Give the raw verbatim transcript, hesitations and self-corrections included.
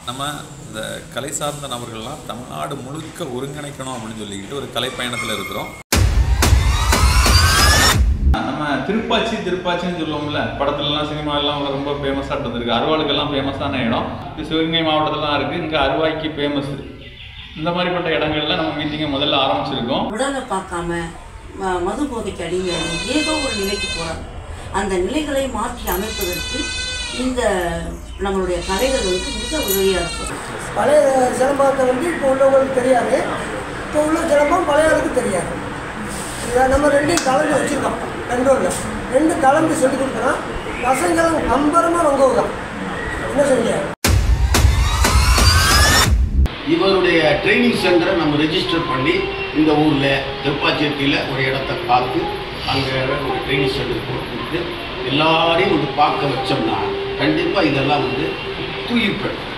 நம்ம இந்த கலை சார்ந்த நபர்கள்லாம் தமிழ்நாடு முழுக்க ஒருங்கிணைக்கணும் அப்படின்னு சொல்லிக்கிட்டு ஒரு கலை பயணத்தில் இருக்கிறோம். நம்ம திருப்பாச்சி திருப்பாச்சின்னு சொல்லுவோம்ல, படத்துலலாம் சினிமாலாம் ரொம்ப ஃபேமஸாக இருந்திருக்கு. அருவாளுக்கெல்லாம் ஃபேமஸான இடம் இது சிவகங்கை மாவட்டத்திலாம் இருக்குது. இங்கே அருவாய்க்கு ஃபேமஸ். இந்த மாதிரிப்பட்ட இடங்கள்ல நம்ம மீட்டிங்கை முதல்ல ஆரம்பிச்சிருக்கோம். உடலை பார்க்காம மது போதைக்கு அடிமையாக ஏதோ ஒரு நிலைக்கு போகிறாங்க. அந்த நிலைகளை மாற்றி அமைப்பதற்கு இந்த நம்மளுடைய கலைகள் வந்து மிக உதவியாக இருக்கும். பழைய சிலம்பத்தை வந்து இப்போ உள்ளவங்களுக்கு தெரியாது, இப்போ உள்ள சிலம்பம் பழையாளுக்கு தெரியாது. இதை நம்ம ரெண்டையும் கலந்து வச்சுருக்கோம். ரெண்டும் இல்லை, ரெண்டு கலந்து சொல்லி கொடுக்குறோம். பசங்களும் நம்பரமாக ரொம்ப தான் என்ன செஞ்ச இவருடைய ட்ரைனிங் சென்டரை நம்ம ரெஜிஸ்டர் பண்ணி இந்த ஊரில் திருப்பாச்சேரியில் ஒரு இடத்த பார்த்து அங்கே ஒரு ட்ரைனிங் சென்டர் போட்டு எல்லாரையும் வந்து பார்க்க வச்சோம்னா கண்டிப்பாக இதெல்லாம் வந்து தூயிப்படும்.